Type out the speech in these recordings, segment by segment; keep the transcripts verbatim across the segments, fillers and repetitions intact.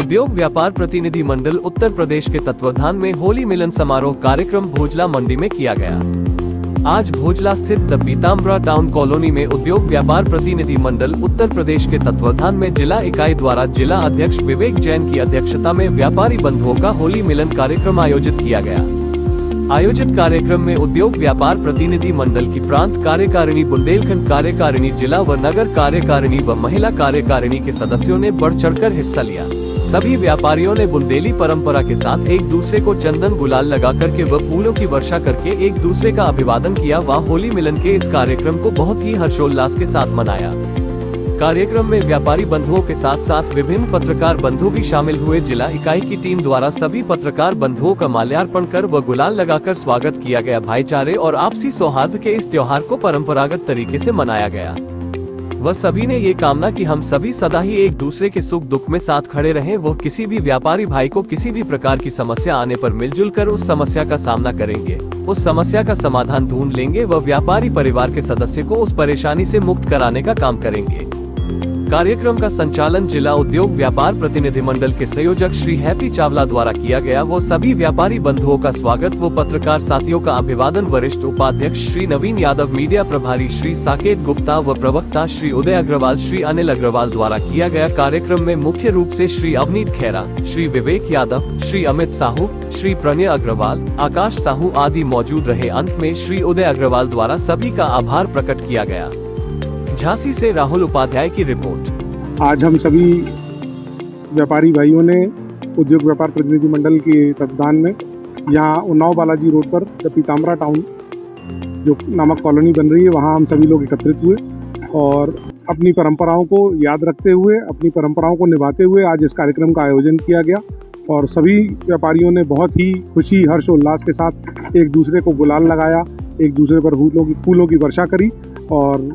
उद्योग व्यापार प्रतिनिधि मंडल उत्तर प्रदेश के तत्वावधान में होली मिलन समारोह कार्यक्रम भोजला मंडी में किया गया। आज भोजला स्थित द पीताम्बरा टाउन कॉलोनी में उद्योग व्यापार प्रतिनिधि मंडल उत्तर प्रदेश के तत्वावधान में जिला इकाई द्वारा जिला अध्यक्ष विवेक जैन की अध्यक्षता में व्यापारी बंधुओं का होली मिलन कार्यक्रम आयोजित किया गया। आयोजित कार्यक्रम में उद्योग व्यापार प्रतिनिधि मंडल की प्रांत कार्यकारिणी, बुंदेलखंड कार्यकारिणी, जिला व नगर कार्यकारिणी व महिला कार्यकारिणी के सदस्यों ने बढ़ चढ़कर हिस्सा लिया। सभी व्यापारियों ने बुंदेली परंपरा के साथ एक दूसरे को चंदन गुलाल लगा करके व फूलों की वर्षा करके एक दूसरे का अभिवादन किया व होली मिलन के इस कार्यक्रम को बहुत ही हर्षोल्लास के साथ मनाया। कार्यक्रम में व्यापारी बंधुओं के साथ साथ विभिन्न पत्रकार बंधु भी शामिल हुए। जिला इकाई की टीम द्वारा सभी पत्रकार बंधुओं का माल्यार्पण कर व गुलाल लगाकर स्वागत किया गया। भाईचारे और आपसी सौहार्द के इस त्योहार को परंपरागत तरीके से मनाया गया। वह सभी ने ये कामना कि हम सभी सदा ही एक दूसरे के सुख दुख में साथ खड़े रहें। वो किसी भी व्यापारी भाई को किसी भी प्रकार की समस्या आने पर मिलजुल कर उस समस्या का सामना करेंगे, उस समस्या का समाधान ढूंढ लेंगे व व्यापारी परिवार के सदस्य को उस परेशानी से मुक्त कराने का काम करेंगे। कार्यक्रम का संचालन जिला उद्योग व्यापार प्रतिनिधि मंडल के संयोजक श्री हैप्पी चावला द्वारा किया गया। वो सभी व्यापारी बंधुओं का स्वागत व पत्रकार साथियों का अभिवादन वरिष्ठ उपाध्यक्ष श्री नवीन यादव, मीडिया प्रभारी श्री साकेत गुप्ता व प्रवक्ता श्री उदय अग्रवाल, श्री अनिल अग्रवाल द्वारा किया गया। कार्यक्रम में मुख्य रूप से श्री अवनीत खेरा, श्री विवेक यादव, श्री अमित साहू, श्री प्रणय अग्रवाल, आकाश साहू आदि मौजूद रहे। अंत में श्री उदय अग्रवाल द्वारा सभी का आभार प्रकट किया गया। झांसी से राहुल उपाध्याय की रिपोर्ट। आज हम सभी व्यापारी भाइयों ने उद्योग व्यापार प्रतिनिधि मंडल के तत्वावधान में यहाँ उन्नाव बालाजी रोड पर द पीताम्बरा टाउन जो नामक कॉलोनी बन रही है, वहाँ हम सभी लोग एकत्रित हुए और अपनी परंपराओं को याद रखते हुए, अपनी परंपराओं को निभाते हुए आज इस कार्यक्रम का आयोजन किया गया। और सभी व्यापारियों ने बहुत ही खुशी, हर्ष, उल्लास के साथ एक दूसरे को गुलाल लगाया, एक दूसरे पर फूलों की फूलों की वर्षा करी और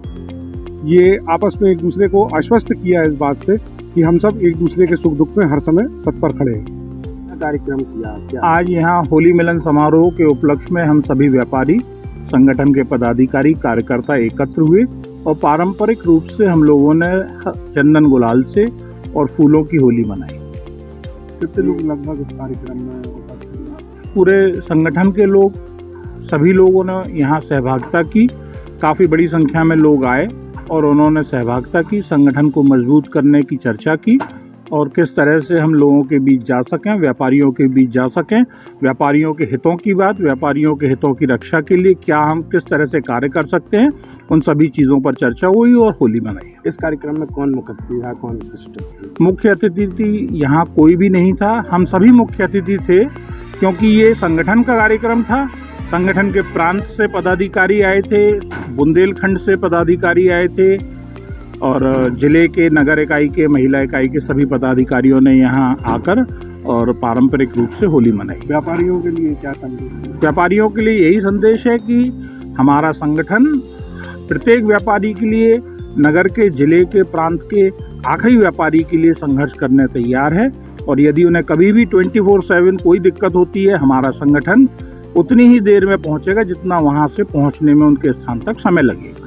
ये आपस में एक दूसरे को आश्वस्त किया इस बात से कि हम सब एक दूसरे के सुख दुख में हर समय तत्पर खड़े हैं। कार्यक्रम किया क्या? आज यहाँ होली मिलन समारोह के उपलक्ष्य में हम सभी व्यापारी संगठन के पदाधिकारी कार्यकर्ता एकत्र हुए और पारंपरिक रूप से हम लोगों ने चंदन गुलाल से और फूलों की होली मनाई। कितने लोग लगभग इस कार्यक्रम में उपस्थित? पूरे संगठन के लोग, सभी लोगों ने यहाँ सहभागिता की। काफ़ी बड़ी संख्या में लोग आए और उन्होंने सहभागिता की, संगठन को मजबूत करने की चर्चा की और किस तरह से हम लोगों के बीच जा सकें, व्यापारियों के बीच जा सकें, व्यापारियों के हितों की बात, व्यापारियों के हितों की रक्षा के लिए क्या हम किस तरह से कार्य कर सकते हैं, उन सभी चीज़ों पर चर्चा हुई और होली मनाई। इस कार्यक्रम में कौन मुख्य अतिथि था, कौन विशिष्ट? मुख्य अतिथि यहाँ कोई भी नहीं था, हम सभी मुख्य अतिथि थे क्योंकि ये संगठन का कार्यक्रम था। संगठन के प्रांत से पदाधिकारी आए थे, बुंदेलखंड से पदाधिकारी आए थे और जिले के नगर इकाई के, महिला इकाई के सभी पदाधिकारियों ने यहाँ आकर और पारंपरिक रूप से होली मनाई। व्यापारियों के लिए क्या संदेश? व्यापारियों के लिए यही संदेश है कि हमारा संगठन प्रत्येक व्यापारी के लिए, नगर के, जिले के, प्रांत के आखिरी व्यापारी के लिए संघर्ष करने तैयार है और यदि उन्हें कभी भी ट्वेंटी फोर सेवन कोई दिक्कत होती है, हमारा संगठन उतनी ही देर में पहुंचेगा जितना वहां से पहुंचने में उनके स्थान तक समय लगेगा।